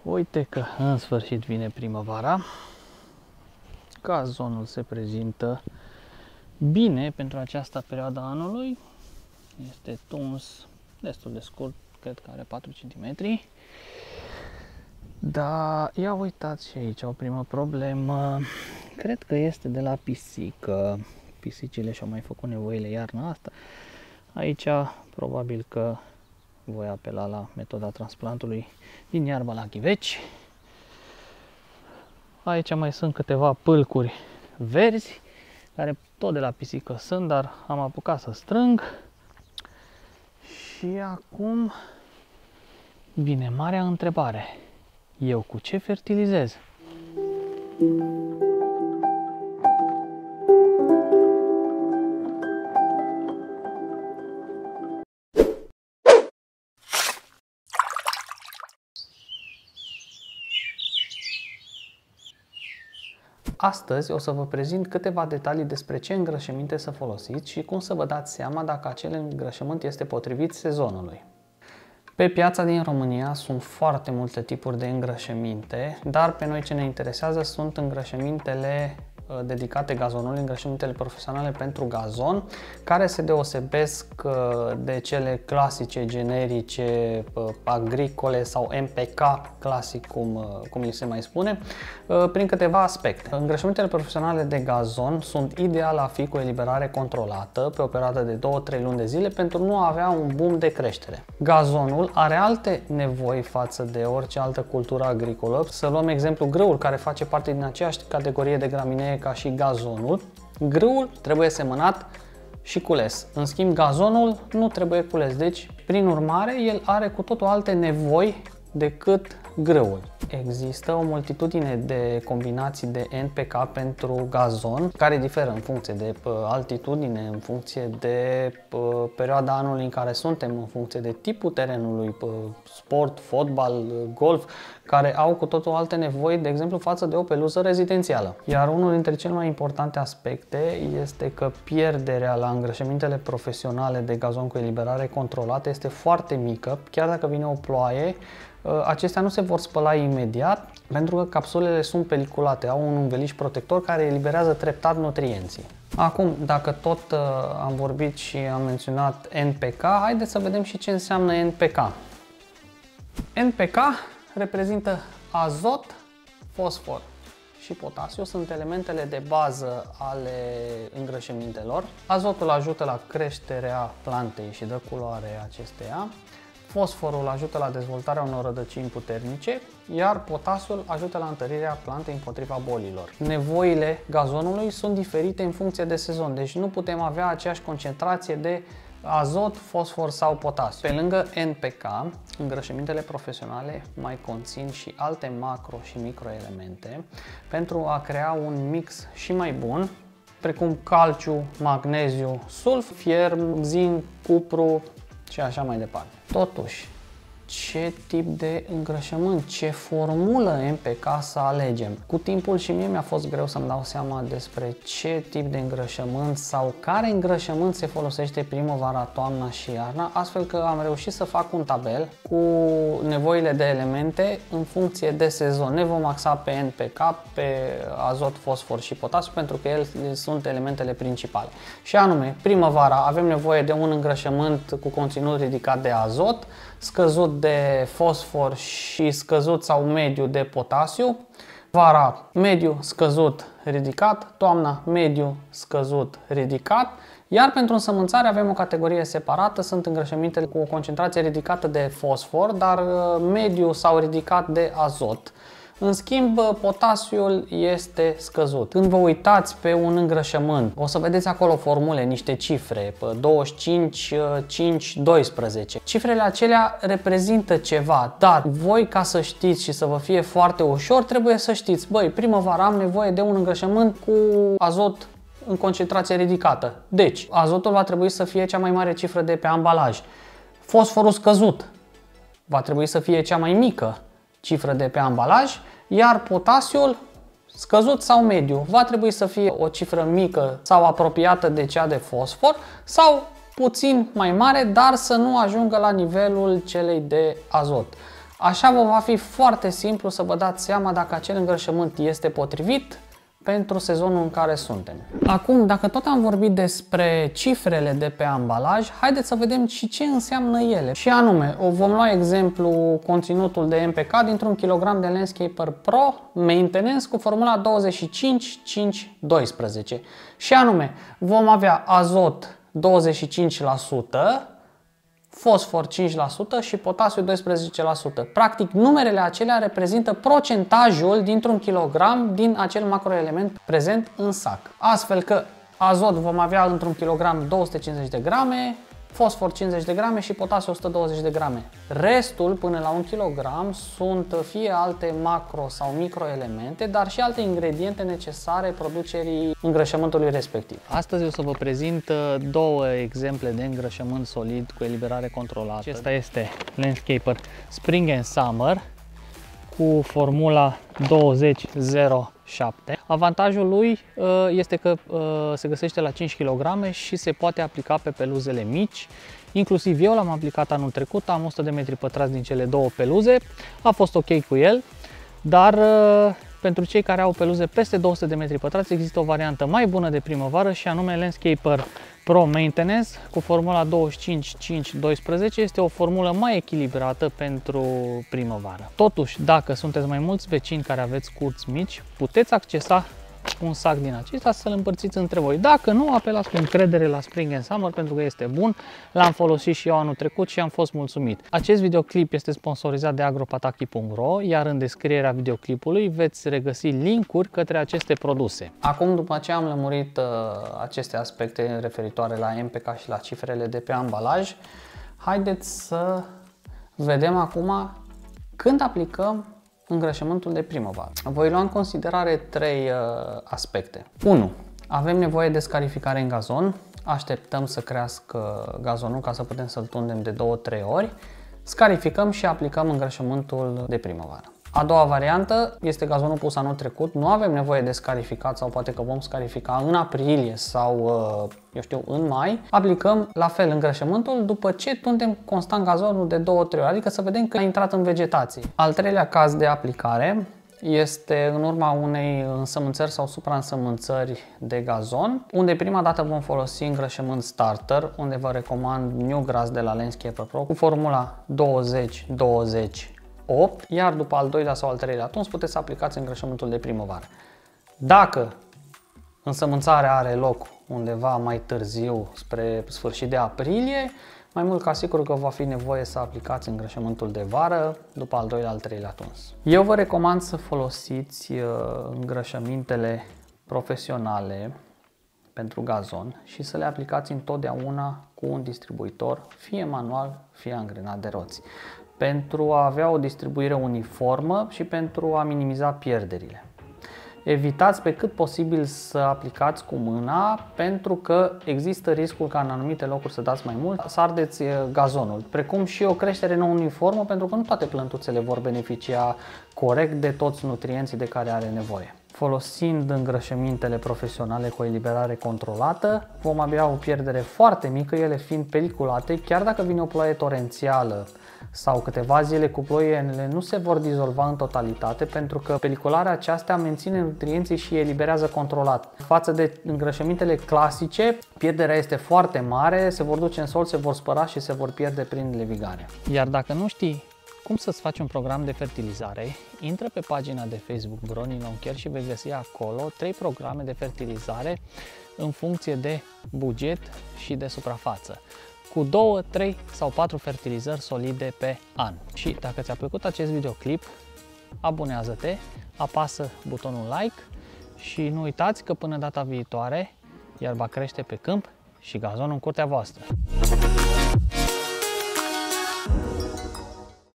Uite că în sfârșit vine primăvara. Gazonul se prezintă bine pentru această perioadă a anului. Este tuns destul de scurt, cred că are 4 cm. Dar ia uitați și aici o primă problemă. Cred că este de la pisică. Pisicile și-au mai făcut nevoile iarna asta. Aici probabil că voi apela la metoda transplantului din iarbă la ghiveci. Aici mai sunt câteva pâlcuri verzi, care tot de la pisică sunt, dar am apucat să strâng. Și acum vine marea întrebare. Eu cu ce fertilizez? Astăzi o să vă prezint câteva detalii despre ce îngrășăminte să folosiți și cum să vă dați seama dacă acel îngrășământ este potrivit sezonului. Pe piața din România sunt foarte multe tipuri de îngrășăminte, dar pe noi ce ne interesează sunt îngrășămintele dedicate gazonului, îngrășămintele profesionale pentru gazon, care se deosebesc de cele clasice, generice, agricole sau MPK clasic, cum li se mai spune, prin câteva aspecte. Îngrășămintele profesionale de gazon sunt ideale a fi cu eliberare controlată pe o perioadă de 2-3 luni de zile pentru nu a avea un boom de creștere. Gazonul are alte nevoi față de orice altă cultură agricolă. Să luăm exemplu grâul, care face parte din aceeași categorie de graminee ca și gazonul. Grâul trebuie semănat și cules. În schimb, gazonul nu trebuie cules. Deci, prin urmare, el are cu totul alte nevoi decât grâul. Există o multitudine de combinații de NPK pentru gazon, care diferă în funcție de altitudine, în funcție de perioada anului în care suntem, în funcție de tipul terenului, sport, fotbal, golf, care au cu totul alte nevoi, de exemplu, față de o peluză rezidențială. Iar unul dintre cele mai importante aspecte este că pierderea la îngrășămintele profesionale de gazon cu eliberare controlată este foarte mică, chiar dacă vine o ploaie. Acestea nu se vor spăla imediat pentru că capsulele sunt peliculate, au un înveliș protector care eliberează treptat nutrienții. Acum, dacă tot am vorbit și am menționat NPK, haideți să vedem și ce înseamnă NPK. NPK reprezintă azot, fosfor și potasiu, sunt elementele de bază ale îngrășămintelor. Azotul ajută la creșterea plantei și dă culoare acesteia. Fosforul ajută la dezvoltarea unor rădăcini puternice, iar potasiul ajută la întărirea plantei împotriva bolilor. Nevoile gazonului sunt diferite în funcție de sezon, deci nu putem avea aceeași concentrație de azot, fosfor sau potasiu. Pe lângă NPK, îngrășămintele profesionale mai conțin și alte macro și microelemente pentru a crea un mix și mai bun, precum calciu, magneziu, sulf, fier, zinc, cupru și așa mai departe. Totuși, ce tip de îngrășământ, ce formulă NPK să alegem? Cu timpul și mie mi-a fost greu să-mi dau seama despre ce tip de îngrășământ sau care îngrășământ se folosește primăvara, toamna și iarna, astfel că am reușit să fac un tabel cu nevoile de elemente în funcție de sezon. Ne vom axa pe NPK, pe azot, fosfor și potasiu, pentru că ele sunt elementele principale. Și anume, primăvara avem nevoie de un îngrășământ cu conținut ridicat de azot, scăzut de fosfor și scăzut sau mediu de potasiu. Vara mediu, scăzut, ridicat. Toamna mediu, scăzut, ridicat. Iar pentru însămânțare avem o categorie separată, sunt îngrășămintele cu o concentrație ridicată de fosfor, dar mediu sau ridicat de azot. În schimb, potasiul este scăzut. Când vă uitați pe un îngrășământ, o să vedeți acolo formule, niște cifre, 25, 5, 12. Cifrele acelea reprezintă ceva, dar voi, ca să știți și să vă fie foarte ușor, trebuie să știți, băi, primăvara am nevoie de un îngrășământ cu azot în concentrație ridicată. Deci, azotul va trebui să fie cea mai mare cifră de pe ambalaj. Fosforul scăzut va trebui să fie cea mai mică cifră de pe ambalaj, iar potasiul scăzut sau mediu va trebui să fie o cifră mică sau apropiată de cea de fosfor sau puțin mai mare, dar să nu ajungă la nivelul celei de azot. Așa vă va fi foarte simplu să vă dați seama dacă acel îngrășământ este potrivit pentru sezonul în care suntem. Acum, dacă tot am vorbit despre cifrele de pe ambalaj, haideți să vedem și ce înseamnă ele. Și anume, vom lua exemplu conținutul de NPK dintr-un kilogram de Landscaper Pro Maintenance cu formula 25-5-12. Și anume, vom avea azot 25%, fosfor 5% și potasiu 12%. Practic, numerele acelea reprezintă procentajul dintr-un kilogram din acel macroelement prezent în sac. Astfel că azot vom avea într-un kilogram 250 de grame, fosfor 50 de grame și potasiu 120 de grame. Restul, până la 1 kg, sunt fie alte macro sau microelemente, dar și alte ingrediente necesare producerii îngrășământului respectiv. Astăzi o să vă prezint două exemple de îngrășământ solid cu eliberare controlată. Acesta este Landscaper Spring and Summer cu formula 2007. Avantajul lui este că se găsește la 5 kg și se poate aplica pe peluzele mici. Inclusiv eu l-am aplicat anul trecut, am 100 de metri pătrați din cele două peluze, a fost ok cu el, dar pentru cei care au peluze peste 200 de metri pătrați există o variantă mai bună de primăvară și anume Landscaper Pro Maintenance cu formula 25-5-12. Este o formulă mai echilibrată pentru primăvară. Totuși, dacă sunteți mai mulți vecini care aveți curți mici, puteți accesa un sac din acesta să-l împărțiți între voi. Dacă nu, apelați cu încredere la Spring and Summer pentru că este bun. L-am folosit și eu anul trecut și am fost mulțumit. Acest videoclip este sponsorizat de agropataki.ro, iar în descrierea videoclipului veți regăsi linkuri către aceste produse. Acum, după ce am lămurit aceste aspecte referitoare la NPK și la cifrele de pe ambalaj, haideți să vedem acum când aplicăm îngrășământul de primăvară. Voi lua în considerare trei aspecte. 1. Avem nevoie de scarificare în gazon. Așteptăm să crească gazonul ca să putem să-l tundem de 2-3 ori. Scarificăm și aplicăm îngrășământul de primăvară. A doua variantă este gazonul pus anul trecut. Nu avem nevoie de scarificat sau poate că vom scarifica în aprilie sau, eu știu, în mai. Aplicăm la fel îngrășământul după ce tundem constant gazonul de 2-3 ori, adică să vedem că a intrat în vegetație. Al treilea caz de aplicare este în urma unei însămânțări sau supraînsămânțări de gazon, unde prima dată vom folosi îngrășământ starter, unde vă recomand New Grass de la Landscaper Pro cu formula 20-20-8, iar după al doilea sau al treilea tuns puteți să aplicați îngrășământul de primăvară. Dacă însămânțarea are loc undeva mai târziu, spre sfârșit de aprilie, mai mult ca sigur că va fi nevoie să aplicați îngrășământul de vară după al doilea, al treilea tuns. Eu vă recomand să folosiți îngrășămintele profesionale pentru gazon și să le aplicați întotdeauna cu un distribuitor, fie manual, fie angrenat de roți, pentru a avea o distribuire uniformă și pentru a minimiza pierderile. Evitați pe cât posibil să aplicați cu mâna, pentru că există riscul ca în anumite locuri să dați mai mult, să ardeți gazonul, precum și o creștere neuniformă, pentru că nu toate plântuțele vor beneficia corect de toți nutrienții de care are nevoie. Folosind îngrășămintele profesionale cu eliberare controlată, vom avea o pierdere foarte mică, ele fiind peliculate, chiar dacă vine o ploaie torențială sau câteva zile cu ploaie, ele nu se vor dizolva în totalitate, pentru că pelicularea aceasta menține nutrienții și eliberează controlat. Față de îngrășămintele clasice, pierderea este foarte mare, se vor duce în sol, se vor spăra și se vor pierde prin levigare. Iar dacă nu știi cum să-ți faci un program de fertilizare, intră pe pagina de Facebook Broni Noncher și vei găsi acolo 3 programe de fertilizare în funcție de buget și de suprafață, cu 2, 3 sau 4 fertilizări solide pe an. Și dacă ți-a plăcut acest videoclip, abonează-te, apasă butonul like și nu uitați că până data viitoare iarba crește pe câmp și gazonul în curtea voastră.